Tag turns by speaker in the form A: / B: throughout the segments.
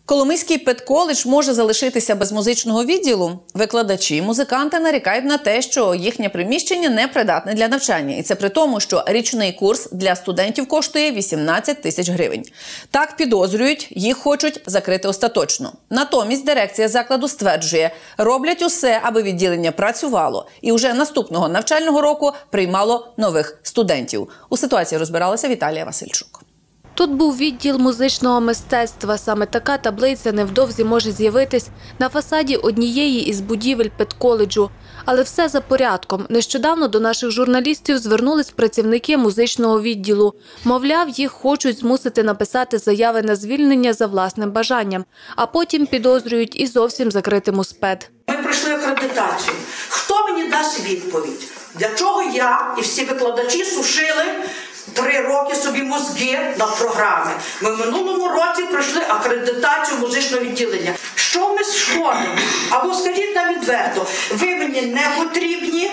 A: Коломийський педколедж може залишитися без музичного відділу? Викладачі, музиканти нарікають на те, що їхнє приміщення не придатне для навчання. І це при тому, що річний курс для студентів коштує 18 тисяч гривень. Так підозрюють, їх хочуть закрити остаточно. Натомість дирекція закладу стверджує, роблять усе, аби відділення працювало. І вже наступного навчального року приймало нових студентів. У ситуації розбиралася Віталія Васильчук.
B: Тут був відділ музичного мистецтва. Саме така таблиця невдовзі може з'явитись на фасаді однієї із будівель педколеджу. Але все за порядком. Нещодавно до наших журналістів звернулись працівники музичного відділу. Мовляв, їх хочуть змусити написати заяви на звільнення за власним бажанням. А потім підозрюють і зовсім закрити музпед.
C: Ми пройшли акредитацію. Хто мені дасть відповідь? Для чого я і всі викладачі сушили 3 роки собі мозги на програми? Ми в минулому році пройшли акредитацію музичного відділення. Що ми шкодимо? Або скажіть нам відверто, ви мені не потрібні,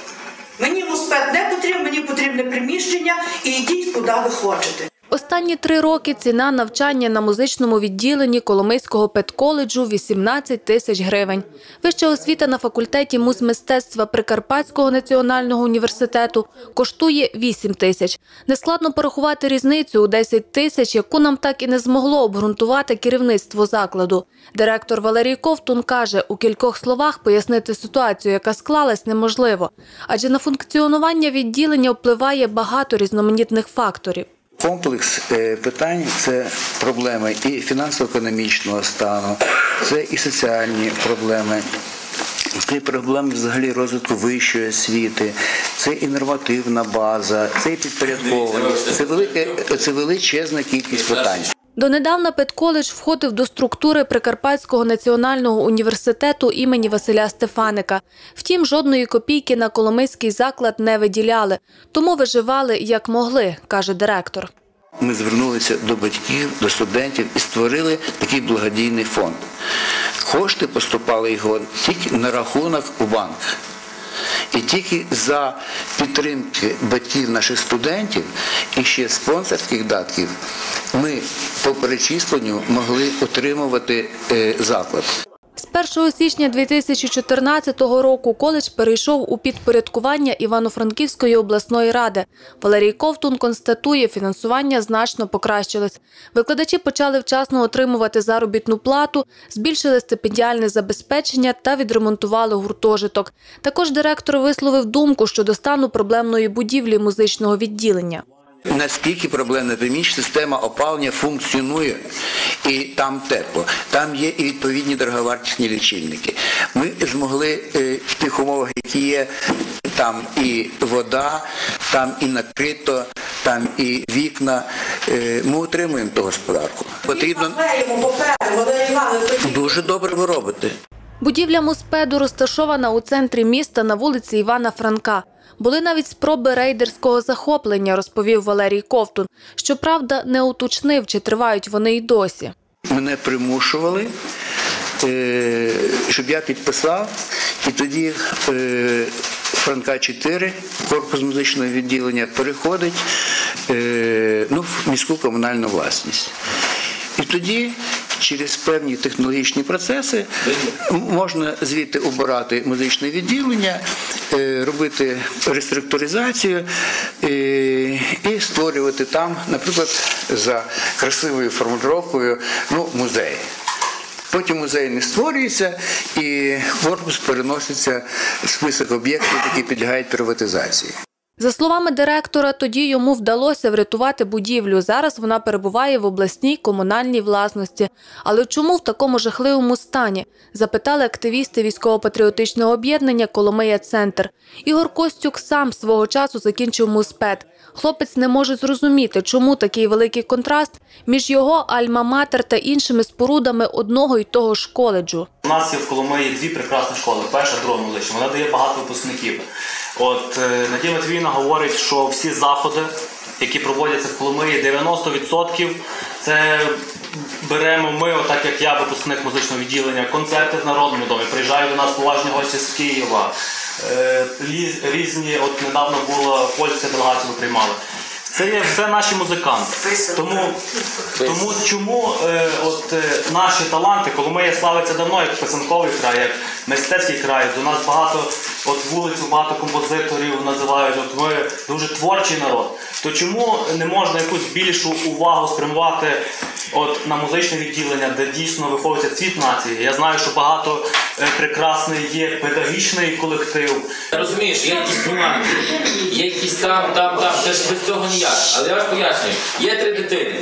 C: мені музпед не потрібен, мені потрібне приміщення і йдіть, куди ви хочете.
B: Останні 3 роки ціна навчання на музичному відділенні Коломийського педколеджу – 18 тисяч гривень. Вища освіта на факультеті музмистецтва Прикарпатського національного університету коштує 8 тисяч. Нескладно порахувати різницю у 10 тисяч, яку нам так і не змогло обґрунтувати керівництво закладу. Директор Валерій Ковтун каже, у кількох словах пояснити ситуацію, яка склалась, неможливо. Адже на функціонування відділення впливає багато різноманітних факторів.
D: Комплекс питань – це проблеми і фінансово-економічного стану, це і соціальні проблеми, це і проблеми взагалі розвитку вищої освіти, це і нормативна база, це і підпорядкованість, це величезна кількість питань.
B: Донедавна педколедж входив до структури Прикарпатського національного університету імені Василя Стефаника. Втім, жодної копійки на коломийський заклад не виділяли, тому виживали як могли, каже директор.
D: Ми звернулися до батьків, до студентів і створили такий благодійний фонд. Кошти поступали його тільки на рахунок у банк. І тільки за підтримки батьків наших студентів і ще спонсорських датків ми по перечисленню могли отримувати заклад.
B: З 1 січня 2014 року коледж перейшов у підпорядкування Івано-Франківської обласної ради. Валерій Ковтун констатує, фінансування значно покращилось. Викладачі почали вчасно отримувати заробітну плату, збільшили стипендіальне забезпечення та відремонтували гуртожиток. Також директор висловив думку щодо стану проблемної будівлі музичного відділення.
D: Наскільки проблемна приміщення, система опалення функціонує, і там тепло. Там є і відповідні дороговартісні лічильники. Ми змогли в тих умовах, які є, там і вода, там і накрито, там і вікна. Ми утримуємо ту господарку. Потрібно... Дуже добре ви робите.
B: Будівля музпеду розташована у центрі міста на вулиці Івана Франка. Були навіть спроби рейдерського захоплення, розповів Валерій Ковтун. Щоправда, не уточнив, чи тривають вони й досі.
D: Мене примушували, щоб я підписав, і тоді Франка 4, корпус музичного відділення, переходить в міську комунальну власність. І тоді через певні технологічні процеси можна звідти обирати музичне відділення, робити реструктуризацію і створювати там, наприклад, за красивою формулировкою, музей. Потім музей не створюється і корпус переноситься в список об'єктів, які підлягають приватизації.
B: За словами директора, тоді йому вдалося врятувати будівлю. Зараз вона перебуває в обласній комунальній власності. Але чому в такому жахливому стані? Запитали активісти військово-патріотичного об'єднання «Коломия-Центр». Ігор Костюк сам свого часу закінчив музпед. Хлопець не може зрозуміти, чому такий великий контраст між його альма-матер та іншими спорудами одного й того ж коледжу.
E: У нас є в Коломиї 2 прекрасні школи. Перша, друга музична. Вона дає багато випускників. Надія Матвіївна говорить, що всі заходи, які проводяться в Коломиї, 90% це беремо ми, отак як я, випускник музичного відділення, концерти в Народному домі. Приїжджають до нас поважні гості з Києва, різні, недавно була польська делегація, ми приймали. Це є все наші музиканти. Тому чому наші таланти, Коломия славиться давно як писанковий край, як мистецький край, до нас багато, вулицю багато композиторів називають, ми дуже творчий народ, то чому не можна якусь більшу увагу спрямувати на музичне відділення, де дійсно виховується цвіт нації? Я знаю, що багато прекрасний є педагогічний колектив.
F: Розумієш, є якісь нюанси, є якісь там, це ж без цього ніяк. Але я вас пояснюю, є 3 дитини,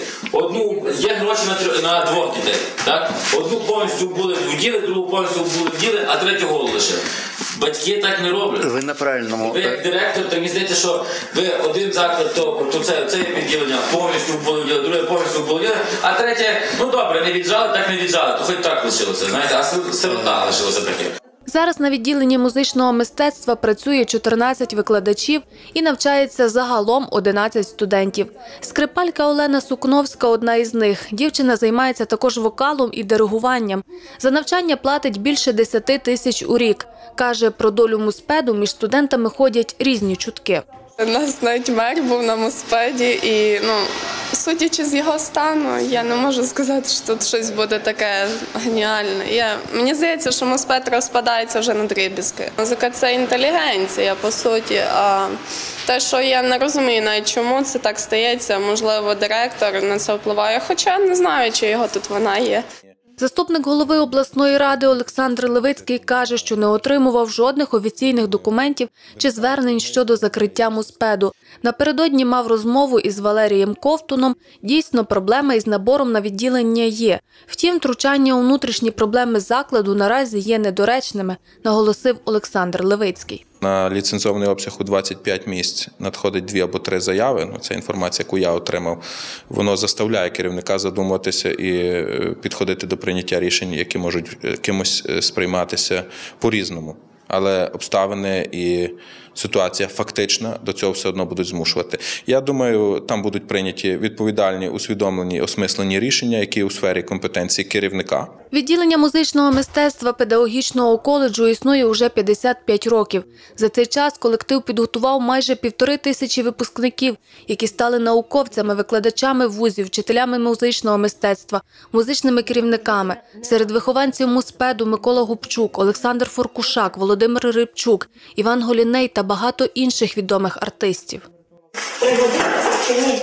F: є гроші на 2 дітей, так? Одну повністю були вділи, другу повністю були вділи, а 3 голову лише. Батьки так не роблять.
D: Ви на правильному.
F: Ви як директор, то мені здається, що ви один заклад, то це відділення повністю були вділи, друге повністю було вділи, а третє, добре, не віджали, так не віджали, то хоч так лишилося, знаєте, а сирота лишилося таке.
B: Зараз на відділенні музичного мистецтва працює 14 викладачів і навчається загалом 11 студентів. Скрипалька Олена Сукновська – одна із них. Дівчина займається також вокалом і диригуванням. За навчання платить більше 10 тисяч у рік. Каже, про долю муспеду між студентами ходять різні чутки.
G: У нас навіть мер був на муспеді і, судячи з його стану, я не можу сказати, що тут щось буде таке геніальне. Мені здається, що муспед розпадається вже на дріб'язки. Музика – це інтелігенція, по суті, а те, що я не розумію навіть чому це так стається, можливо, директор на це впливає, хоча не знаю, чи його тут вона є.
B: Заступник голови обласної ради Олександр Левицький каже, що не отримував жодних офіційних документів чи звернень щодо закриття муспеду. Напередодні мав розмову із Валерієм Ковтуном. Дійсно, проблема із набором на відділення є. Втім, втручання у внутрішні проблеми закладу наразі є недоречними, наголосив Олександр Левицький.
H: На ліцензований обсяг у 25 місць надходить 2 або 3 заяви. Це інформація, яку я отримав. Воно заставляє керівника задумуватися і підходити до прийняття рішень, які можуть кимось сприйматися по-різному. Але обставини і ситуація фактична до цього все одно будуть змушувати. Я думаю, там будуть прийняті відповідальні, усвідомлені, осмислені рішення, які у сфері компетенції керівника.
B: Відділення музичного мистецтва педагогічного коледжу існує уже 55 років. За цей час колектив підготував майже 1500 випускників, які стали науковцями, викладачами вузів, вчителями музичного мистецтва, музичними керівниками. Серед вихованців муспеду Микола Губчук, Олександр Форкушак, Володимир Рибчук, Іван Голіней та багато інших відомих артистів.
I: Пригодиться чи ні?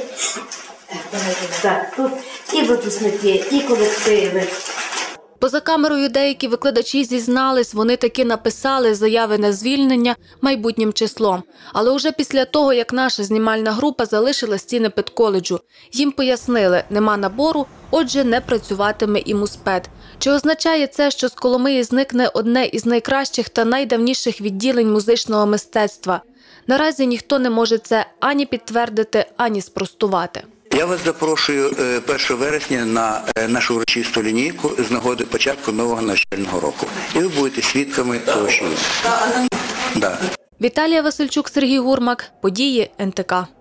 I: Так, тут і випускники, і колективи.
B: Поза камерою деякі викладачі зізнались, вони таки написали заяви на звільнення майбутнім числом. Але уже після того, як наша знімальна група залишила стіни педколеджу, їм пояснили, нема набору, отже не працюватиме і муспед. Чи означає це, що з Коломиї зникне одне із найкращих та найдавніших відділень музичного мистецтва? Наразі ніхто не може це ані підтвердити, ані спростувати.
D: Я вас запрошую 1 вересня на нашу урочисту лінійку з нагоди початку нового навчального року. І ви будете свідками того, що є.
B: Віталія Васильчук, Сергій Гурмак. Події НТК.